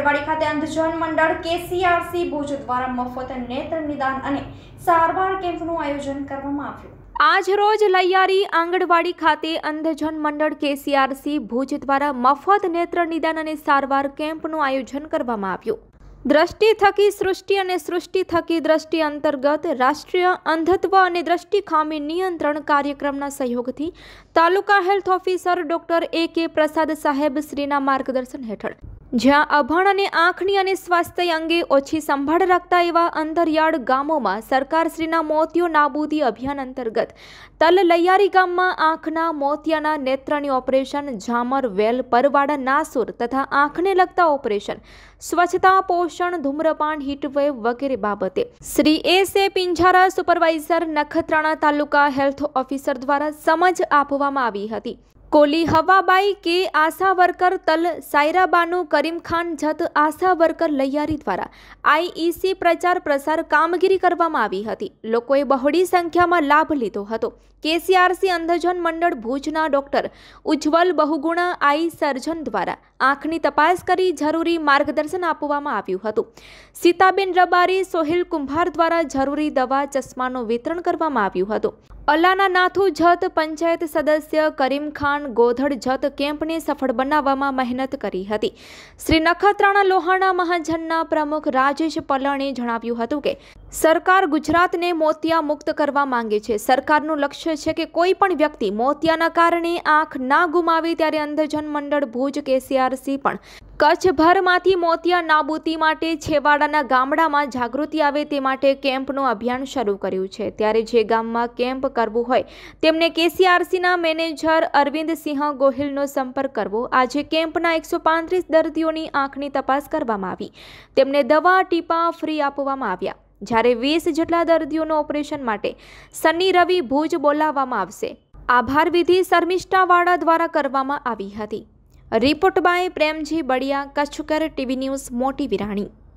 આંગણવાડી ખાતે અંધજન મંડળ KCRC ભુજ દ્વારા મફત નેત્ર નિદાન અને સારવાર કેમ્પનું આયોજન કરવામાં આવ્યું। આજ રોજ લૈયારી આંગણવાડી ખાતે અંધજન મંડળ KCRC ભુજ દ્વારા મફત નેત્ર નિદાન અને સારવાર કેમ્પનું આયોજન કરવામાં આવ્યું। દ્રષ્ટિ થકી સૃષ્ટિ અને સૃષ્ટિ થકી દ્રષ્ટિ અંતર્ગત રાષ્ટ્રીય અંધત્વ અને દ્રષ્ટિ ખામી નિયંત્રણ કાર્યક્રમના સહયોગથી તાલુકા health officer doctor AK Prasad સાહેબ શ્રીના માર્ગદર્શન હેઠળ જ્યાં અભણ અને આંખની અને સ્વાસ્થ્ય અંગે ઓછી સંભાળ રાખતા એવા અંતરિયાળ ગામોમાં સરકારશ્રીના મોતિયો નાબૂદી અભિયાન અંતર્ગત તલ લૈયારી ગામમાં આંખના મોતિયાના નેત્રની ઓપરેશન, ઝામર, વેલ, પરવાડા, નાસુર તથા આંખને લગતા ઓપરેશન, સ્વચ્છતા, પોષણ, ધૂમ્રપાન, હીટવેવ વગેરે બાબતે શ્રી S.A. પિંજારા સુપરવાઇઝર નખત્રાણા તાલુકા હેલ્થ ઓફિસર દ્વારા સમજ આપવામાં આવી હતી। કોલી હવાબાઈ કે આશા વર્કર તલ સાયરાબાનુ કરીમખાન જત આશા વર્કર લૈયારી દ્વારા IEC પ્રચાર પ્રસાર કામગીરી કરવામાં આવી હતી। લોકોએ બહોળી સંખ્યામાં લાભ લીધો હતો। KCRC અંધજન મંડળ ભુજના ડોક્ટર ઉજ્જવલ બહુગુણા આઈ સર્જન દ્વારા આંખની તપાસ કરી જરૂરી માર્ગદર્શન આપવામાં આવ્યું હતું। સીતાબેન રબારી, સોહિલ કુંભાર દ્વારા જરૂરી દવા, ચશ્માનું વિતરણ કરવામાં આવ્યું હતું। અલાના નાથુ જત પંચાયત સદસ્ય કરીમ ખાન ગોધડ જત કેમ્પને સફળ બનાવવામાં મહેનત કરી હતી। શ્રી નખત્રાણા લોહાણા મહાજનના પ્રમુખ રાજેશ પલણે જણાવ્યું હતું કે સરકાર ગુજરાતને મોતિયા મુક્ત કરવા માંગે છે। સરકારનું લક્ષ્ય છે કે કોઈ પણ વ્યક્તિ મોતિયાના કારણે આંખ ના ગુમાવે, ત્યારે અંધજન મંડળ ભુજ KCRC પણ કચ્છભરમાંથી મોતિયા નાબૂદી માટે છેવાડાના ગામડામાં જાગૃતિ આવે તે માટે કેમ્પનું અભિયાન શરૂ કર્યું છે। ત્યારે જે ગામમાં કેમ્પ કરવું હોય તેમને KCRCના મેનેજર અરવિંદસિંહ ગોહિલનો સંપર્ક કરવો। આજે કેમ્પના 135 દર્દીઓની આંખની તપાસ કરવામાં આવી, તેમને દવા ટીપા ફ્રી આપવામાં આવ્યા। જ્યારે 20 જેટલા દર્દીઓનું ઓપરેશન માટે શનિ રવિ ભુજ બોલાવવામાં આવશે। આભાર વિધિ શર્મિષ્ઠાવાળા દ્વારા કરવામાં આવી હતી। Report by Premji Baliya, Kutchkar TV news, Moti Virani.